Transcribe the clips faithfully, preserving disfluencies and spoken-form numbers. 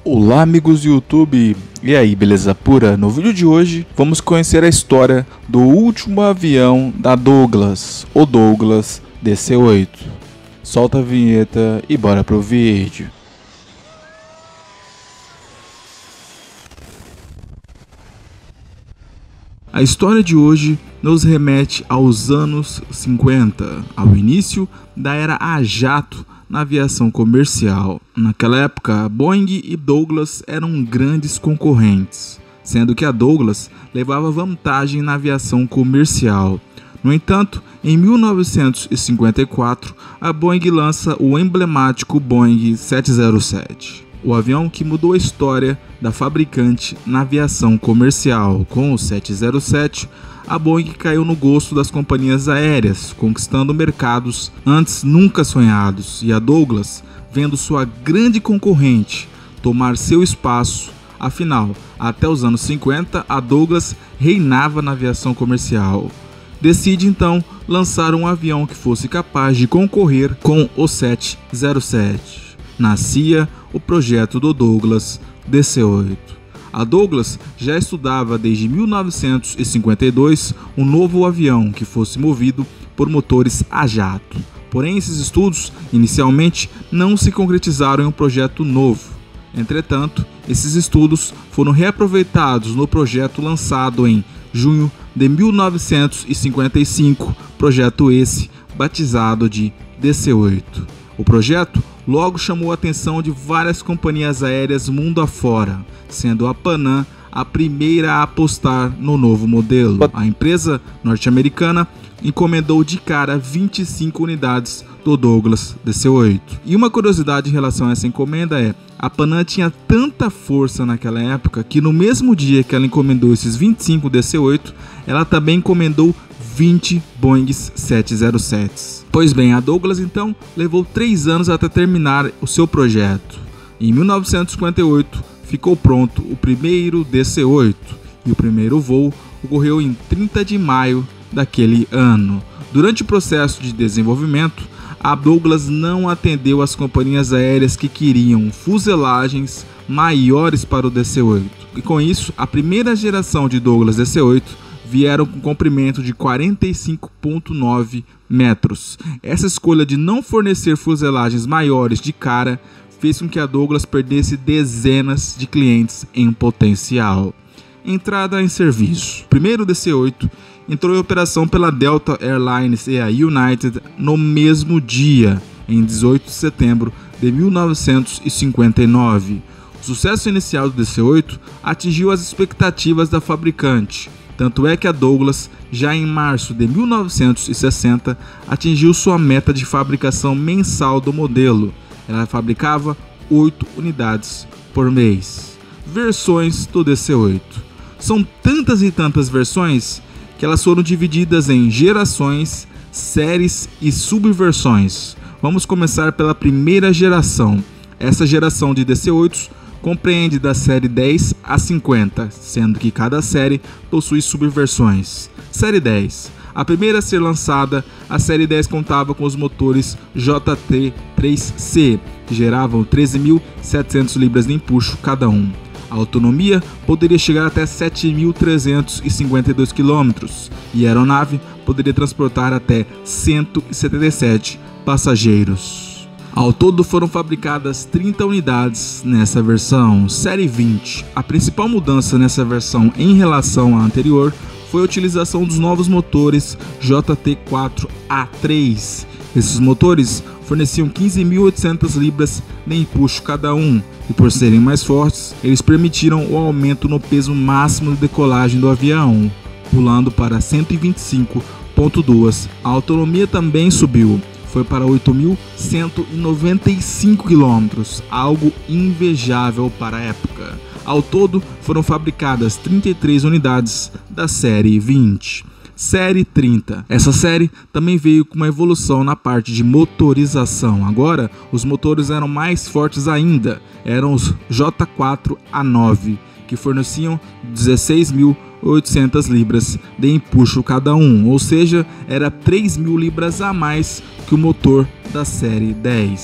Olá amigos do YouTube, e aí, beleza pura? No vídeo de hoje vamos conhecer a história do último avião da Douglas, o Douglas D C oito. Solta a vinheta e bora pro vídeo. A história de hoje nos remete aos anos cinquenta, ao início da era a jato na aviação comercial. Naquela época, Boeing e Douglas eram grandes concorrentes, sendo que a Douglas levava vantagem na aviação comercial. No entanto, em mil novecentos e cinquenta e quatro, a Boeing lança o emblemático Boeing sete zero sete. O avião que mudou a história da fabricante na aviação comercial. Com o sete zero sete, a Boeing caiu no gosto das companhias aéreas, conquistando mercados antes nunca sonhados, e a Douglas vendo sua grande concorrente tomar seu espaço. Afinal, até os anos cinquenta, a Douglas reinava na aviação comercial. Decide então lançar um avião que fosse capaz de concorrer com o sete zero sete. Nascia o projeto do Douglas D C oito. A Douglas já estudava desde mil novecentos e cinquenta e dois um novo avião que fosse movido por motores a jato. Porém, esses estudos inicialmente não se concretizaram em um projeto novo. Entretanto, esses estudos foram reaproveitados no projeto lançado em junho de mil novecentos e cinquenta e cinco, projeto esse batizado de D C oito. O projeto logo chamou a atenção de várias companhias aéreas mundo afora, sendo a Panam a primeira a apostar no novo modelo. A empresa norte-americana encomendou de cara vinte e cinco unidades do Douglas D C oito. E uma curiosidade em relação a essa encomenda é: a Panam tinha tanta força naquela época que no mesmo dia que ela encomendou esses vinte e cinco D C oito, ela também encomendou vinte Boeing sete zero sete. Pois bem, a Douglas então levou três anos até terminar o seu projeto. Em mil novecentos e cinquenta e oito ficou pronto o primeiro D C oito, e o primeiro voo ocorreu em trinta de maio daquele ano. Durante o processo de desenvolvimento, a Douglas não atendeu as companhias aéreas que queriam fuselagens maiores para o D C oito. E com isso, a primeira geração de Douglas D C oito vieram com comprimento de quarenta e cinco vírgula nove metros. Essa escolha de não fornecer fuselagens maiores de cara fez com que a Douglas perdesse dezenas de clientes em potencial. Entrada em serviço. O primeiro D C oito entrou em operação pela Delta Airlines e a United no mesmo dia, em dezoito de setembro de mil novecentos e cinquenta e nove. O sucesso inicial do D C oito atingiu as expectativas da fabricante. Tanto é que a Douglas, já em março de mil novecentos e sessenta, atingiu sua meta de fabricação mensal do modelo. Ela fabricava oito unidades por mês. Versões do D C oito. São tantas e tantas versões que elas foram divididas em gerações, séries e subversões. Vamos começar pela primeira geração. Essa geração de D C oito compreende da série dez a cinquenta, sendo que cada série possui subversões. Série dez. A primeira a ser lançada, a série dez contava com os motores J T três C, que geravam treze mil e setecentas libras de empuxo cada um. A autonomia poderia chegar até sete mil trezentos e cinquenta e dois quilômetros, e a aeronave poderia transportar até cento e setenta e sete passageiros. Ao todo foram fabricadas trinta unidades nessa versão. Série vinte. A principal mudança nessa versão em relação à anterior foi a utilização dos novos motores J T quatro A três. Esses motores forneciam quinze mil e oitocentas libras de empuxo cada um, e por serem mais fortes, eles permitiram o aumento no peso máximo de decolagem do avião, pulando para cento e vinte e cinco vírgula dois. A autonomia também subiu. Foi para oito mil cento e noventa e cinco quilômetros, algo invejável para a época. Ao todo, foram fabricadas trinta e três unidades da série vinte. Série trinta. Essa série também veio com uma evolução na parte de motorização. Agora, os motores eram mais fortes ainda. Eram os J quatro A nove, que forneciam dezesseis mil e oitocentas libras de empuxo cada um, ou seja, era três mil libras a mais que o motor da série dez.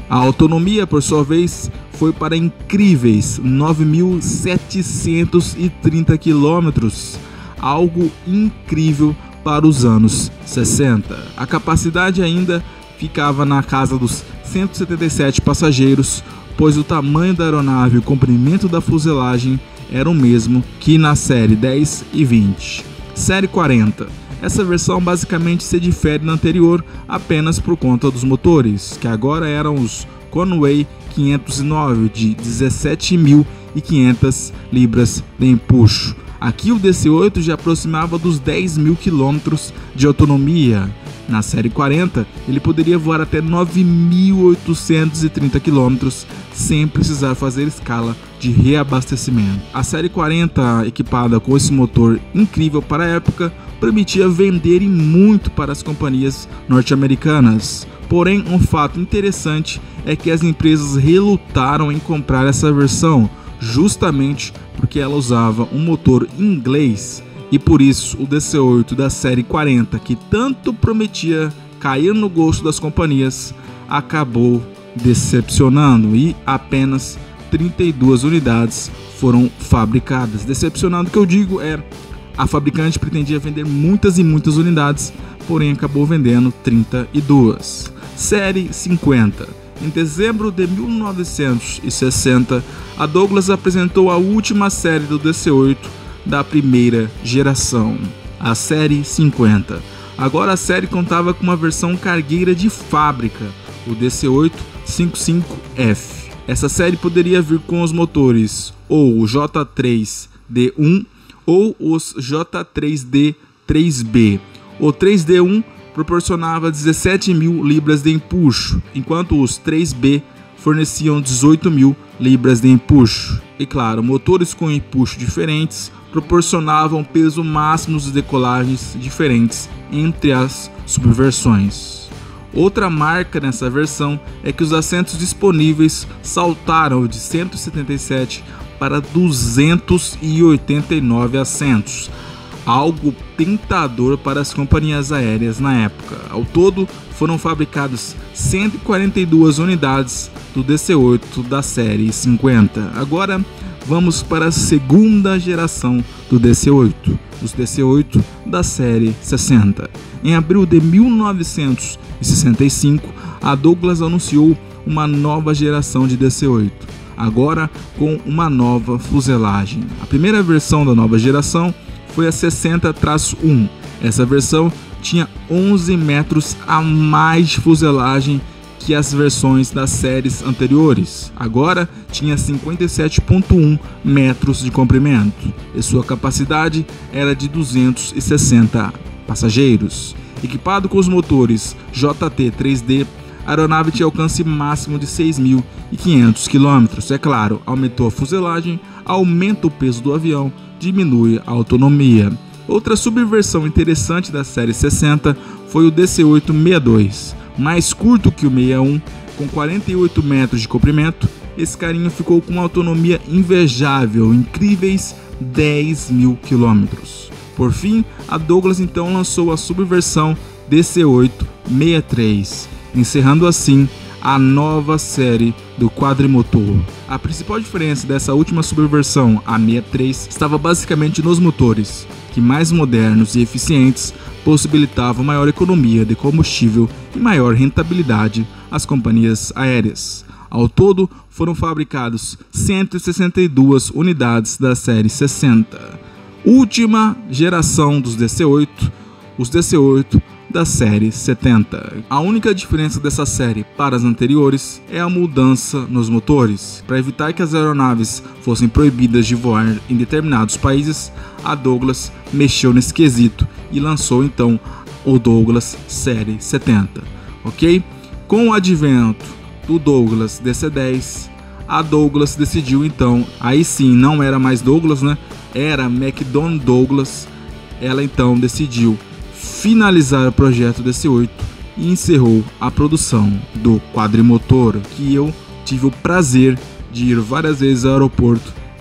A autonomia, por sua vez, foi para incríveis nove mil setecentos e trinta quilômetros, algo incrível para os anos sessenta. A capacidade ainda ficava na casa dos cento e setenta e sete passageiros, pois o tamanho da aeronave e o comprimento da fuselagem eram o mesmo que na série dez e vinte. Série quarenta. Essa versão basicamente se difere da anterior apenas por conta dos motores, que agora eram os Conway quinhentos e nove de dezessete mil e quinhentas libras de empuxo. Aqui o D C oito já aproximava dos dez mil quilômetros de autonomia. Na série quarenta, ele poderia voar até nove mil oitocentos e trinta quilômetros sem precisar fazer escala de reabastecimento. A série quarenta, equipada com esse motor incrível para a época, permitia vender e muito para as companhias norte-americanas. Porém, um fato interessante é que as empresas relutaram em comprar essa versão, justamente porque ela usava um motor inglês, e por isso o D C oito da série quarenta, que tanto prometia cair no gosto das companhias, acabou decepcionando e apenas trinta e duas unidades foram fabricadas. Decepcionando, que eu digo, é a fabricante pretendia vender muitas e muitas unidades, porém acabou vendendo trinta e duas. Série cinquenta. Em dezembro de mil novecentos e sessenta, a Douglas apresentou a última série do D C oito da primeira geração, a série cinquenta. Agora a série contava com uma versão cargueira de fábrica, o D C oito cinquenta e cinco F. Essa série poderia vir com os motores ou o J três D um ou os J três D três B. O três D um proporcionava dezessete mil libras de empuxo, enquanto os três B forneciam dezoito mil libras de empuxo. E claro, motores com empuxo diferentes proporcionavam peso máximo de decolagens diferentes entre as subversões. Outra marca nessa versão é que os assentos disponíveis saltaram de cento e setenta e sete para duzentos e oitenta e nove assentos, algo tentador para as companhias aéreas na época. Ao todo, foram fabricadas cento e quarenta e duas unidades do D C oito da série cinquenta. Agora vamos para a segunda geração do D C oito, os D C oito da série sessenta. Em abril de mil novecentos e sessenta e cinco, a Douglas anunciou uma nova geração de D C oito, agora com uma nova fuselagem. A primeira versão da nova geração foi a sessenta traço um. Essa versão tinha onze metros a mais de fuselagem que as versões das séries anteriores. Agora tinha cinquenta e sete vírgula um metros de comprimento e sua capacidade era de duzentos e sessenta passageiros. Equipado com os motores J T três D, a aeronave tinha alcance máximo de seis mil e quinhentos quilômetros. É claro, aumentou a fuselagem, aumenta o peso do avião, diminui a autonomia. Outra subversão interessante da série sessenta foi o D C oito sessenta e dois, mais curto que o sessenta e um, com quarenta e oito metros de comprimento. Esse carinho ficou com uma autonomia invejável, incríveis dez mil quilômetros. Por fim, a Douglas então lançou a subversão D C oito sessenta e três, encerrando assim a nova série do quadrimotor. A principal diferença dessa última subversão, a sessenta e três, estava basicamente nos motores, que mais modernos e eficientes possibilitavam maior economia de combustível e maior rentabilidade às companhias aéreas. Ao todo, foram fabricados cento e sessenta e duas unidades da série sessenta. Última geração dos D C oito, os D C oito da série setenta. A única diferença dessa série para as anteriores é a mudança nos motores. Para evitar que as aeronaves fossem proibidas de voar em determinados países, a Douglas mexeu nesse quesito e lançou então o Douglas série setenta, ok? Com o advento do Douglas D C dez, a Douglas decidiu então, aí sim não era mais Douglas, né? Era McDonnell Douglas. Ela então decidiu finalizar o projeto D C oito e encerrou a produção do quadrimotor, que eu tive o prazer de ir várias vezes ao aeroporto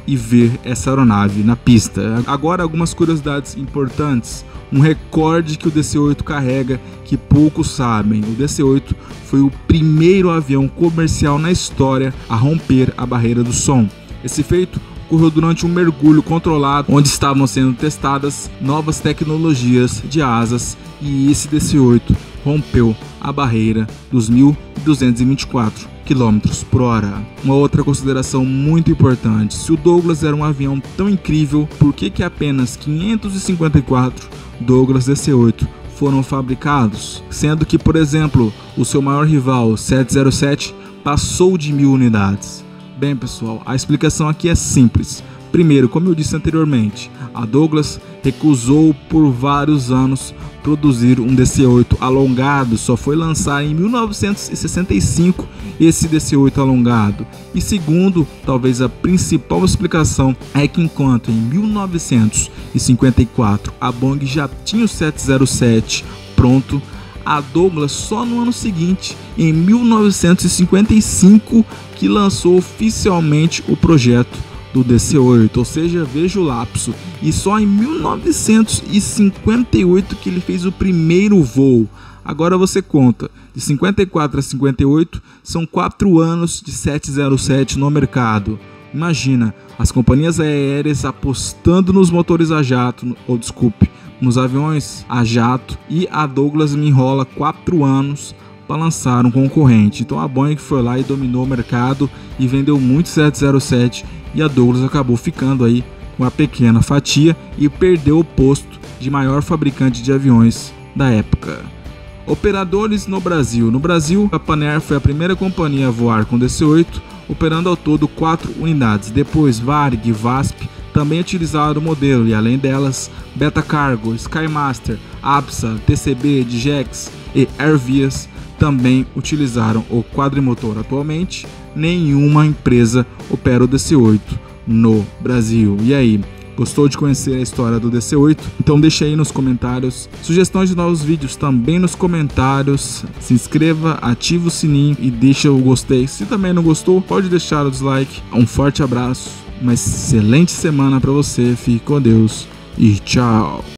e ver essa aeronave na pista. Agora algumas curiosidades importantes. Um recorde que o D C oito carrega que poucos sabem. O D C oito foi o primeiro avião comercial na história a romper a barreira do som. Esse feito ocorreu durante um mergulho controlado, onde estavam sendo testadas novas tecnologias de asas, e esse D C oito rompeu a barreira dos mil duzentos e vinte e quatro quilômetros por hora. Uma outra consideração muito importante: se o Douglas era um avião tão incrível, por que que apenas quinhentos e cinquenta e quatro Douglas D C oito foram fabricados, sendo que, por exemplo, o seu maior rival, o sete zero sete, passou de mil unidades? Bem, pessoal, a explicação aqui é simples. Primeiro, como eu disse anteriormente, a Douglas recusou por vários anos produzir um D C oito alongado, só foi lançar em mil novecentos e sessenta e cinco esse D C oito alongado. E segundo, talvez a principal explicação é que enquanto em mil novecentos e cinquenta e quatro a Boeing já tinha o sete zero sete pronto, a Douglas só no ano seguinte, em mil novecentos e cinquenta e cinco, que lançou oficialmente o projeto do D C oito, ou seja, veja o lapso, e só em mil novecentos e cinquenta e oito que ele fez o primeiro voo. Agora você conta, de cinquenta e quatro a cinquenta e oito são quatro anos de sete zero sete no mercado. Imagina, as companhias aéreas apostando nos motores a jato, ou desculpe, nos aviões a jato, e a Douglas me enrola quatro anos para lançar um concorrente. Então a Boeing foi lá e dominou o mercado e vendeu muito sete zero sete, e a Douglas acabou ficando aí com a pequena fatia e perdeu o posto de maior fabricante de aviões da época. Operadores no Brasil. No Brasil, a Panair foi a primeira companhia a voar com D C oito, operando ao todo quatro unidades. Depois, Varig e VASP também utilizaram o modelo, e além delas, Beta Cargo, Skymaster, APSA, T C B, Digex e Airvias também utilizaram o quadrimotor. Atualmente, nenhuma empresa opera o D C oito no Brasil. E aí, gostou de conhecer a história do D C oito? Então deixa aí nos comentários sugestões de novos vídeos também nos comentários. Se inscreva, ativa o sininho e deixa o gostei. Se também não gostou, pode deixar o dislike. Um forte abraço, uma excelente semana para você, fique com Deus e tchau!